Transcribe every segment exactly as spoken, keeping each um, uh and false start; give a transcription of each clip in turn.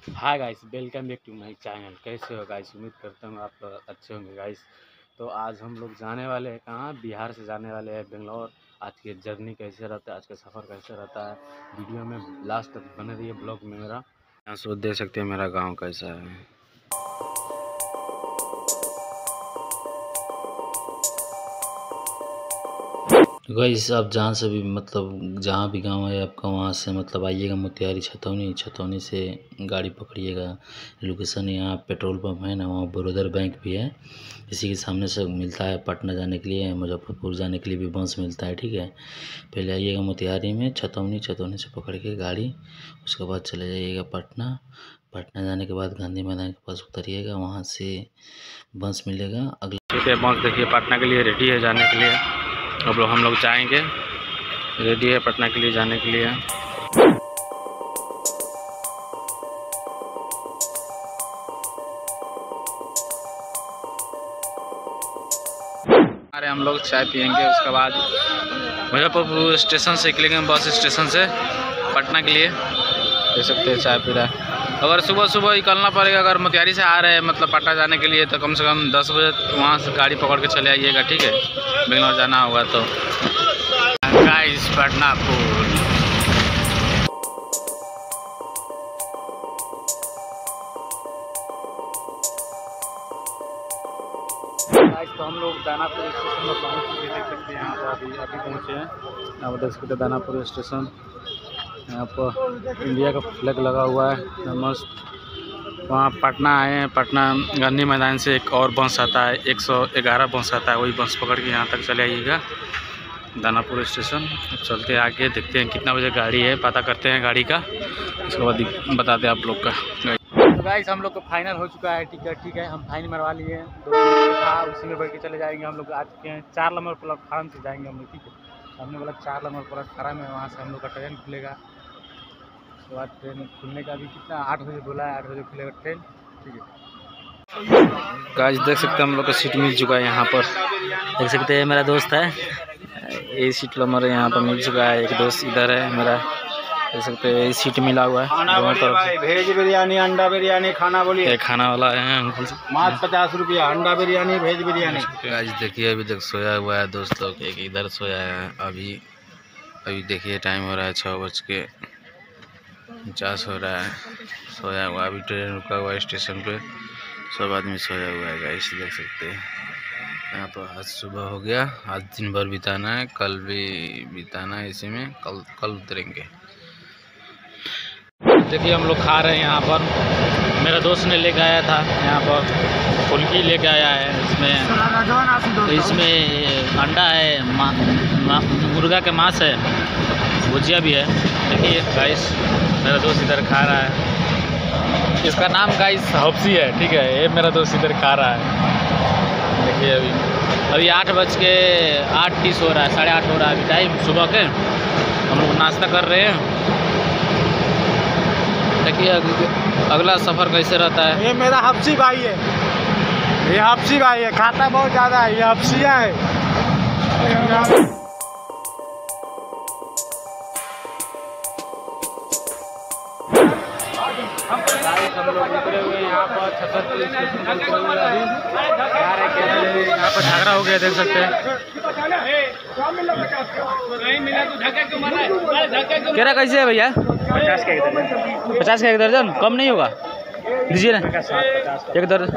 Hi guys, welcome back to my channel. कैसे हो guys? उम्मीद करता हूँ आप लोग अच्छे होंगे गाइस। तो आज हम लोग जाने वाले हैं कहाँ? बिहार से जाने वाले हैं बेंगलोर। आज की जर्नी कैसे रहता है, आज का सफ़र कैसे रहता है, वीडियो में लास्ट तक बने रहिए ब्लॉग में मेरा। यहाँ से देख सकते हैं मेरा गाँव कैसा है। गाइस आप जहाँ से भी मतलब जहाँ भी गांव है आपका, वहाँ से मतलब आइएगा मोतिहारी छतौनी छतौनी से गाड़ी पकड़िएगा। लोकेशन यहाँ पेट्रोल पंप है ना, वहाँ बड़ौदा बैंक भी है। इसी के सामने से मिलता है पटना जाने के लिए, मुजफ्फरपुर जाने के लिए भी बस मिलता है। ठीक है, पहले आइएगा मोतिहारी में छतौनी छतौनी से पकड़ के गाड़ी, उसके बाद चले जाइएगा पटना। पटना जाने के बाद गांधी मैदान के पास उतरिएगा, वहाँ से बस मिलेगा। अगले बस देखिए पटना के लिए रेडी है जाने के लिए। अब लोग हम लोग जाएंगे, रेडी है पटना के लिए जाने के लिए। अरे हम लोग चाय पियेंगे, उसके बाद मुजफ्फरपुर स्टेशन से निकलेंगे बस स्टेशन से पटना के लिए। देख सकते हैं चाय पी रहा है। अगर सुबह सुबह निकलना पड़ेगा, अगर मोतिहारी से आ रहे हैं मतलब पटना जाने के लिए, तो कम से कम दस बजे वहाँ से गाड़ी पकड़ के चले आइएगा। ठीक है, बेंगलोर जाना होगा तो। गाइस पटना पुल तो हम लोग दानापुर स्टेशन में पहुँच चुके, देख सकते हैं। यहाँ पर अभी अभी पहुँचे हैं। यहाँ पर देख सकते हैं दानापुर स्टेशन। यहाँ पर इंडिया का फ्लैग लगा हुआ है मस्त। वहाँ पटना आए हैं, पटना गांधी मैदान से एक और बस आता है, एक सौ ग्यारह बस आता है। वही बस पकड़ के यहाँ तक चले आइएगा दानापुर स्टेशन। चलते हैं आगे, देखते हैं कितना बजे गाड़ी है, पता करते हैं गाड़ी का, उसके बाद बताते हैं आप लोग का। तो गाइस हम लोग को फाइनल हो चुका है टिकट। ठीक है, हम फाइन मरवा लिए हैं, तो था उसी में बैठ के चले जाएंगे। हम लोग आ चुके हैं चार नंबर प्लेटफार्म से जाएंगे हम लोग। ठीक है, हमने बोला चार नंबर प्लेटफार्म है, वहाँ से हम लोग का ट्रेन खुलेगा। उसके बाद ट्रेन खुलने का भी कितना आठ बजे बोला है, आठ बजे खुलेगा ट्रेन। ठीक है गाइस, देख सकते हैं हम लोग को सीट मिल चुका है यहाँ पर। देख सकते हैं मेरा दोस्त है, ये सीट नंबर यहाँ पर मिल चुका है। एक दोस्त इधर है मेरा, देख सकते हैं सीट मिला हुआ है दोनों तरफ से। वेज बिरयानी, अंडा बिरयानी खाना बोलिए। एक खाना वाला है अंकल, मात्र पचास रुपया। अंडा बिरयानी, वेज बिरयानी। गाइस देखिए अभी तक सोया हुआ है दोस्त लोग, एक इधर सोया है। अभी अभी देखिए टाइम हो रहा है छः बज के पचास हो रहा है, सोया हुआ। अभी ट्रेन रुका हुआ है स्टेशन पे, सब आदमी सोया हुआ है। गाइस देख सकते हैं यहाँ पर। आज सुबह हो गया, आज दिन भर बिताना है, कल भी बिताना है इसी में। कल कल उतरेंगे। देखिए हम लोग खा रहे हैं यहाँ पर। मेरा दोस्त ने लेके आया था यहाँ पर, फुल्की लेके आया है। इसमें इसमें अंडा है, मा, मा, मुर्गा के मांस है, भुजिया भी है। देखिए गाइस मेरा दोस्त इधर खा रहा है। इसका नाम गाइस हफ्सी है। ठीक है, ये मेरा दोस्त इधर खा रहा है। देखिए अभी अभी आठ बज के आठ तीस हो रहा है, साढ़े आठ हो रहा है अभी टाइम सुबह के। हम लोग नाश्ता कर रहे हैं। देखिए अगला सफ़र कैसे रहता है। ये मेरा हफ्सी भाई है, ये हफ्सी भाई है, खाता बहुत ज़्यादा है, ये हफ्सिया है। हम लोग उतरे हुए यहाँ पर छतरपुर स्टेशन पर उतरे हुए अभी यहाँ पर झगड़ा हो गया, देख सकते हैं। केरा कैसे है भैया? पचास का एक दर्जन। पचास का एक दर्जन, कम नहीं होगा? दीजिए ना एक दर्जन।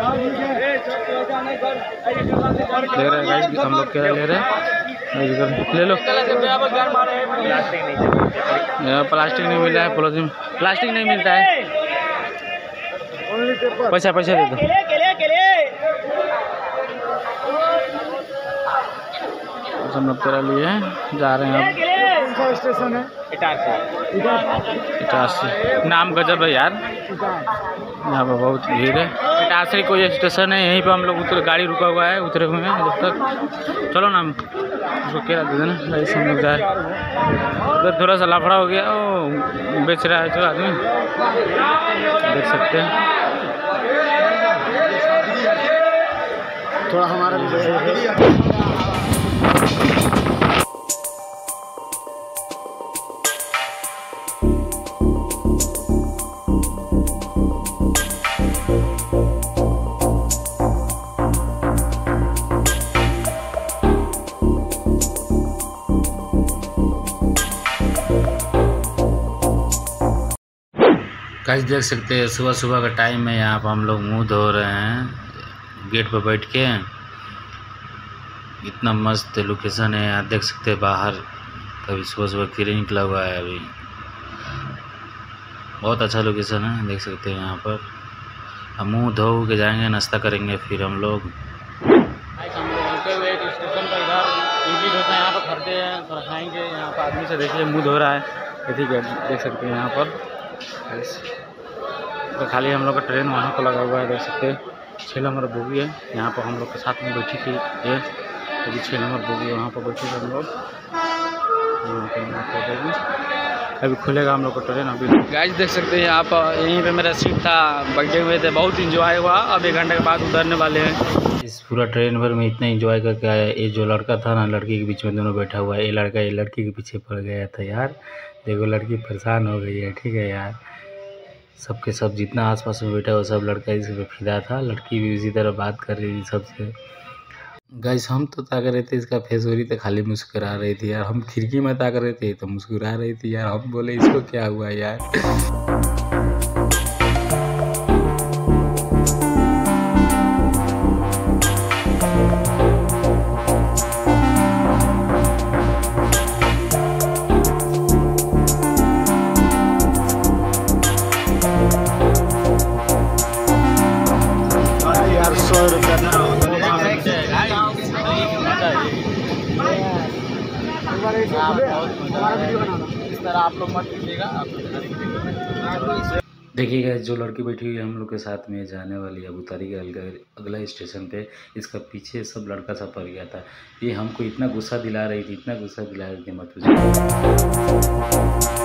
ले रहे हैं हम लोग, केरा ले रहे हैं, ले लो। प्लास्टिक नहीं मिला है, पॉलीथीन प्लास्टिक नहीं मिलता है। पैसा पैसा दे दो। हम लोग केरा लिए हैं, जा रहे हैं अब। कौन सा स्टेशन है? इटारसी। इटारसी नाम गजब है यार, यहाँ पर बहुत भीड़ है। इटारसी कोई स्टेशन है, यहीं पर हम लोग उतर, गाड़ी रुका हुआ है, उतरे हुए हैं जब तक। चलो ना उसको केरा दे देना, ऐसे हम लोग जाए। उधर थोड़ा सा लाफड़ा हो गया, वो बेच रहा है जो आदमी, देख सकते हैं। थोड़ा हमारा भी गाइस देख सकते हैं सुबह सुबह का टाइम है। यहाँ पर हम लोग मुंह धो रहे हैं गेट पर बैठ के। इतना मस्त लोकेशन है यहाँ, देख सकते हैं बाहर कभी सुबह सुबह किरण निकला हुआ है। अभी बहुत अच्छा लोकेशन है, देख सकते हैं। यहाँ पर हम मुँह धो के जाएंगे, नाश्ता करेंगे, फिर हम लोग हम लोग रुके हुए एक स्टेशन पर इधर इडली डोसा यहाँ पर खरीदे हैं, थोड़ा खाएंगे। यहाँ पर आदमी से देखिए मुँह धो रहा है, ठीक है, देख सकते हैं। यहाँ पर तो खाली हम लोग का ट्रेन वहाँ पर लगा हुआ है, देख सकते हैं। छः नंबर बोगी है, यहाँ पर हम लोग के साथ में बैठी थी ये, अभी छः नंबर बोगी वहाँ पर बैठे थे हम लोग। अभी खुलेगा हम लोग का ट्रेन। अभी गाइस देख सकते हैं यहाँ पर, यहीं पे मेरा सीट था, बैठे हुए थे, बहुत इंजॉय हुआ। अब एक घंटे के बाद उतरने वाले हैं। इस पूरा ट्रेन भर में इतना एंजॉय करके आया। ये जो लड़का था ना, लड़की के बीच में दोनों बैठा हुआ है। ये लड़का ये लड़की के पीछे पड़ गया था यार, देखो लड़की परेशान हो गई है, ठीक है यार। सबके सब जितना आसपास में बैठा हुआ सब लड़का इस पे फिदा था। लड़की भी इसी तरह बात कर रही थी सबसे। गाइस हम तो ताक रहे थे इसका फेस, हो रही तो खाली मुस्कुरा रही थी यार। हम खिड़की में ताक रहे थे तो मुस्कुरा रही थी यार। हम बोले इसको क्या हुआ यार। सौ रुपया इस तरह आप लोग मत कीजिएगा। देखिएगा जो लड़की बैठी हुई है हम लोग के साथ में जाने वाली है, उतारी गई अगला स्टेशन पे। इसका पीछे सब लड़का सब पड़ गया था। ये हमको इतना गुस्सा दिला रही थी, इतना गुस्सा दिला रही थी मत पूछिए।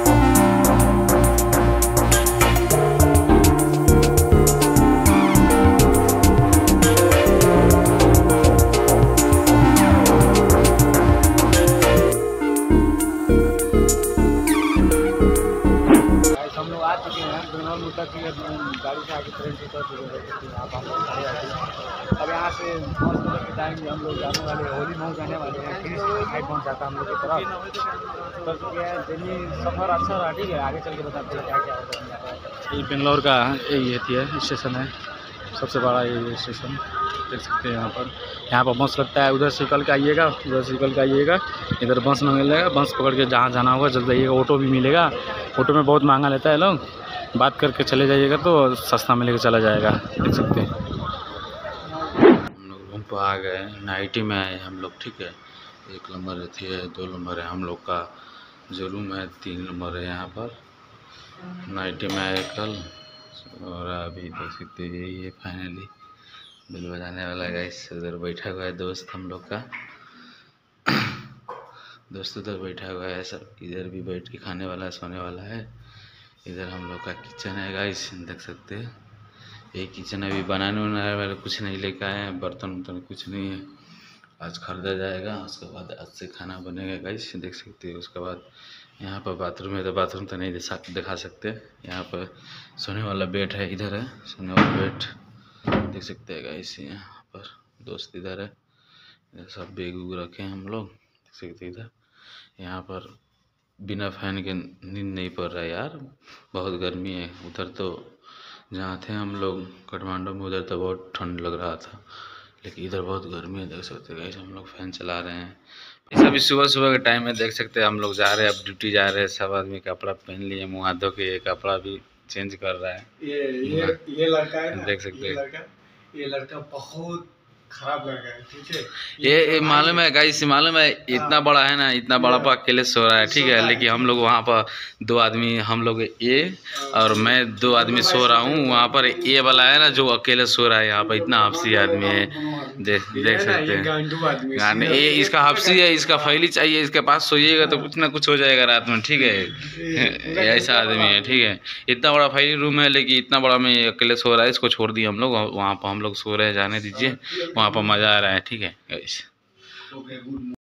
आ चुके हैं दोनों मुद्दा की गाड़ी से आगे ट्रेन से उतर चुके हैं। आप हम लोग खड़े हैं। अब यहाँ से पाँच मिनट के टाइम में हम लोग जाने वाले हैं, होली मॉल जाने वाले हैं। फिर साइड पहुँच जाता हम लोग की तरफ। उतर चुके हैं, दिल्ली सफ़र अच्छा रहा, ठीक है। आगे चल के बताते हैं क्या क्या होता है। ये बेंगलोर का ये है स्टेशन है, सबसे बड़ा ये स्टेशन देख सकते हैं। यहाँ पर यहाँ पर बस लगता है, उधर से निकल के आइएगा, उधर से निकल के आइएगा, इधर बस में मिलेगा। बस पकड़ के जहाँ जाना होगा चल जाइएगा। ऑटो भी मिलेगा, ऑटो में बहुत महंगा लेता है लोग, बात करके चले जाइएगा तो सस्ता मिलेगा, चला जाएगा, देख सकते हैं। हम लोग रूम पर आ गए, नाइटी में आए हम लोग, ठीक है। एक नंबर रहती है, दो नंबर है हम लोग का जो रूम है, तीन नंबर है। यहाँ पर नाइटी में आए कल, और अभी देख सकते हैं यही है फाइनली बिल बजाने वाला। गाइस उधर बैठा हुआ है दोस्त हम लोग का, दोस्त उधर बैठा हुआ है, सब इधर भी बैठ के खाने वाला है, सोने वाला है। इधर हम लोग का किचन है गाइस, देख सकते हैं। ये किचन अभी बनाने वाने वाले कुछ नहीं लेकर आए हैं, बर्तन वर्तन कुछ नहीं है, आज खरीदा जाएगा। उसके बाद आज से खाना बनेगा गाइस, देख सकते हैं। उसके बाद यहाँ पर बाथरूम है, तो बाथरूम तो नहीं दिखा सकते। यहाँ पर सोने वाला बेड है, इधर है सोने वाला बेड, देख सकते हैं गाइस। यहाँ पर दोस्त इधर है, इधर सब बैग उग रखे हैं हम लोग, देख सकते हैं। इधर यहाँ पर बिना फैन के नींद नहीं पड़ रहा है यार, बहुत गर्मी है। उधर तो जहाँ थे हम लोग काठमांडू में, उधर तो बहुत ठंड लग रहा था, लेकिन इधर बहुत गर्मी है, देख सकते हैं गाइस। हम लोग फैन चला रहे हैं। इस अभी सुबह सुबह के टाइम में देख सकते हैं हम लोग जा रहे हैं, अब ड्यूटी जा रहे हैं। सब आदमी कपड़ा पहन लिए, मुँह हाथ धो के, ये कपड़ा भी चेंज कर रहा है। ये ये ये लड़का है ना, देख सकते हैं। ये लड़का ये लड़का बहुत खराब लड़का है, ठीक है। ये, ये मालूम है गाइस, मालूम है इतना बड़ा है ना, इतना बड़ा पर अकेले सो रहा है, ठीक है। लेकिन हम लोग वहाँ पर दो आदमी, हम लोग ये और मैं दो आदमी सो रहा हूँ। वहाँ पर ये वाला है ना जो अकेले सो रहा है, यहाँ पर इतना हफ्सी आदमी है, देख देख सकते हैं। गाने ये इसका हफ्सी है, इसका फैली चाहिए, इसके पास सोइएगा तो कुछ ना कुछ हो जाएगा रात में, ठीक है। ऐसा आदमी है, ठीक है। इतना बड़ा फैली रूम है, लेकिन इतना बड़ा में अकेले सो रहा है। इसको छोड़ दिए हम लोग, वहाँ पर हम लोग सो रहे हैं, जाने दीजिए, वहाँ पर मज़ा आ रहा है, ठीक है गाइस।